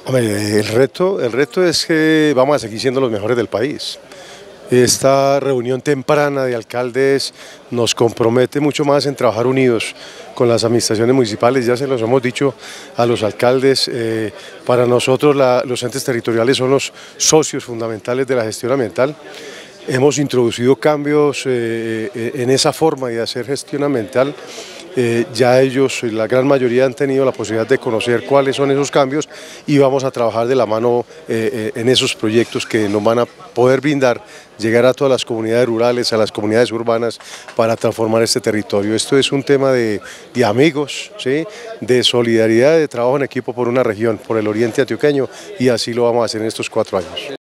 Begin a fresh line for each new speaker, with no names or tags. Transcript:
Hombre, el reto es que vamos a seguir siendo los mejores del país. Esta reunión temprana de alcaldes nos compromete mucho más en trabajar unidos con las administraciones municipales. Ya se los hemos dicho a los alcaldes, para nosotros los entes territoriales son los socios fundamentales de la gestión ambiental. Hemos introducido cambios en esa forma de hacer gestión ambiental. Ya ellos, la gran mayoría, han tenido la posibilidad de conocer cuáles son esos cambios y vamos a trabajar de la mano en esos proyectos que nos van a poder brindar, llegar a todas las comunidades rurales, a las comunidades urbanas para transformar este territorio. Esto es un tema de amigos, ¿sí? De solidaridad, de trabajo en equipo por una región, por el oriente antioqueño, y así lo vamos a hacer en estos 4 años.